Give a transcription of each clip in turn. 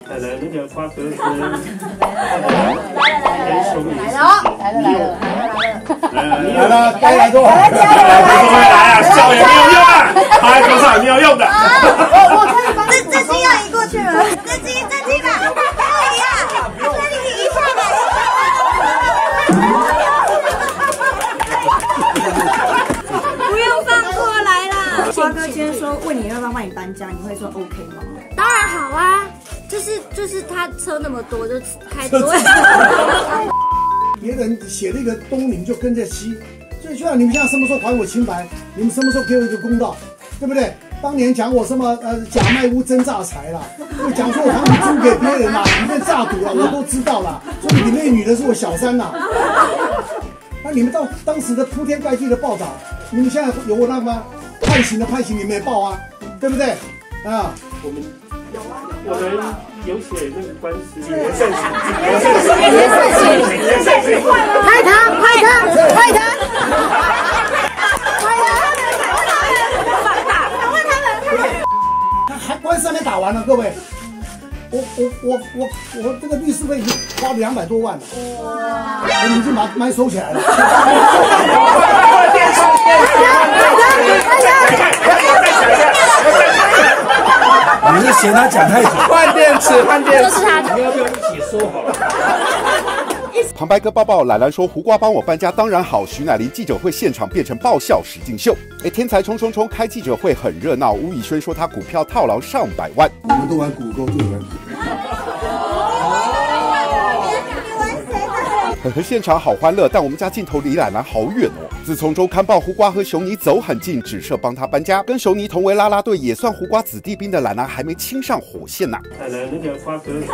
来了，那个花哥哥， 来了，该来多少？来啊，笑也没有用啊，拍多少也没有用的。 这金要移过去了，这金吧，可以呀，那你移下来。不用放过来啦。花哥今天说问你要不要帮你搬家，你会说 OK 吗？ 当然好啊，就是他车那么多，就开多。 别人写了一个东，你们就跟着西，所以就像你们现在什么时候还我清白，你们什么时候给我一个公道，对不对？当年讲我什么假卖屋真诈财啦，讲说我房子租给别人啦，里面诈赌啦，我都知道啦，所以里面女的是我小三啦。那你们当时的铺天盖地的报道，你们现在有那个吗？判刑的判刑你们也报啊，对不对？啊， 我们有写那个官司， 拍他！ 还官司还没打完呢，各位，我这个律师费已经花了200多万了，我们已经把麦收起来了。 你是嫌他讲太久？ 换电池， 就是他。 你要不要一起说好了？ 旁白哥抱抱，懒懒说胡瓜帮我搬家当然好。徐乃麟记者会现场变成爆笑实境秀。天才冲开记者会很热闹。吴以轩说他股票套牢上百万。 你们都玩股沟，就玩股。 现场好欢乐，但我们家镜头离懒懒好远哦。自从周刊报胡瓜和熊妮走很近，只设帮他搬家，跟熊妮同为啦啦队，也算胡瓜子弟兵的懒懒还没亲上火线呐。 来了，那个花哥哥，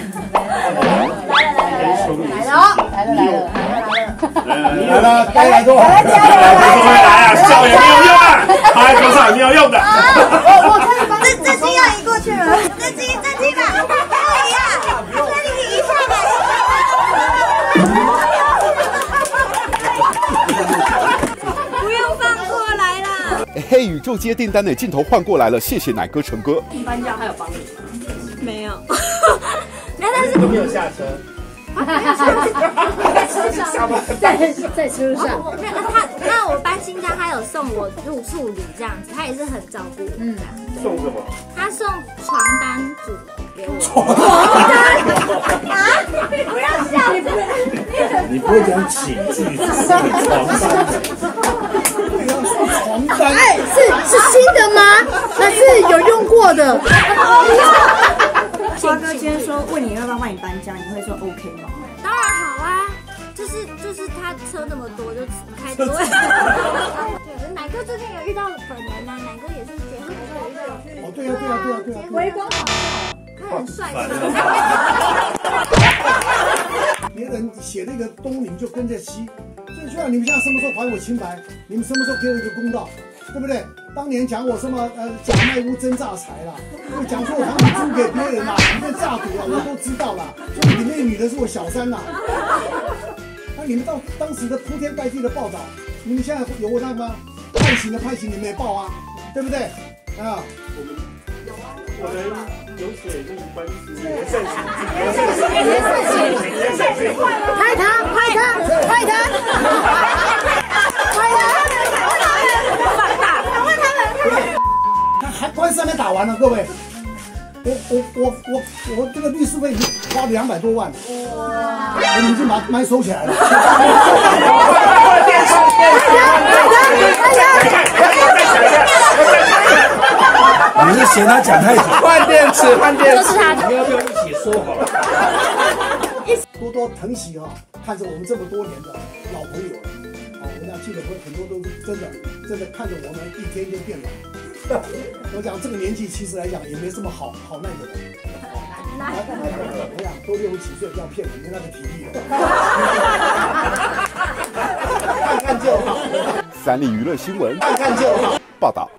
来了，该来多少？ 来啊，笑也没有用啊，拍多少也没有用的。 这金要移过去了，这金吧，可以呀，那你移下来。不用放过来啦。 嘿，宇宙接订单的镜头换过来了，谢谢奶哥成哥。 你搬家还有帮你吗？没有。 但是你没有下车。 在车上。那我搬新家，他有送我入处理这样子，他也是很照顾我。 送什么？ 他送床单组给我。 床单啊！不要笑， 你不会讲寝具，床单。 哎，是新的吗？还是有用过的？花哥今天说问你要不要帮你搬家，你会说 OK 吗？ 当然好啊，就是他车那么多，就开多。对，奶哥最近有遇到本人啊，奶哥也是结婚的时候有遇到。 哦，对啊。 微光好他很帅。 别人写了一个东，你们就跟着西，所以就像你们现在什么时候还我清白，你们什么时候给我一个公道，对不对？当年讲我什么假卖屋真诈财啦，讲说我房子租给别人啦，里面诈赌啦，我都知道啦，所以里面女的是我小三啦。那你们当时的铺天盖地的报道，你们现在有那个吗？判刑的判刑你们也报啊，对不对？啊， 我们有写那个官司， 拍他！ 还官司还没打完呢，各位，我这个律师费已经花了200多万了，我们已经把麦收起来了。 你是嫌他讲太久？ 换电池， 就是他。 你要不要一起说好了？ 多疼惜哈，看着我们这么多年的老朋友了，我讲记者会很多都是真的看着我们一天一天变老。我讲这个年纪其实来讲也没什么好那个的。我想都60、70岁要骗人，没那个体力了。看看就好。 三立娱乐新闻， 看看就好。 报道。